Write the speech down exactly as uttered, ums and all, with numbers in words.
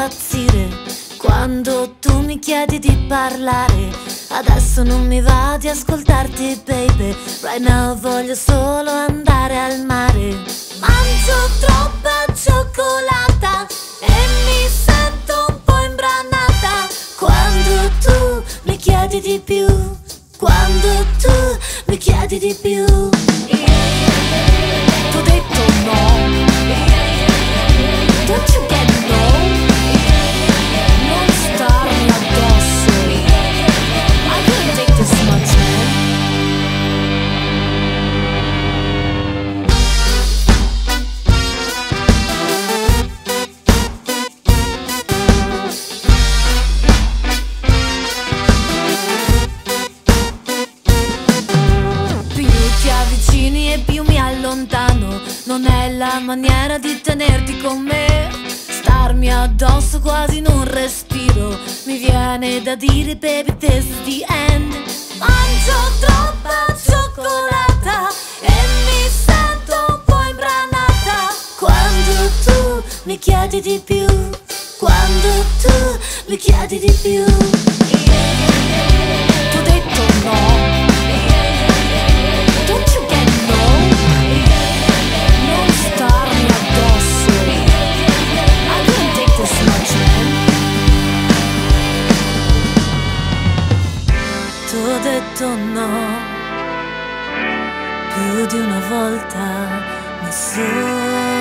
impazzire quando tu mi chiedi di parlare. Adesso non mi va di ascoltarti, baby. Right now voglio solo andare al mare. Mangio troppa cioccolata e mi sento un po' imbranata quando tu mi chiedi di più, quando tu mi chiedi di più. T'ho detto no, don't you get no? Non starmi addosso, I couldn't take this much, man. Più ti avvicini e più mi allontano, non è la maniera di tenerti con me. Starmi addosso quasi in un respiro, mi viene da dire baby this is the end. Mangio troppa cioccolata e mi sento un po' imbranata quando tu mi chiedi di più, quando tu mi chiedi di più. T'ho detto no, don't you get no? Non starmi addosso, I couldn't take this much, man. T'ho detto no più di una volta, ma solo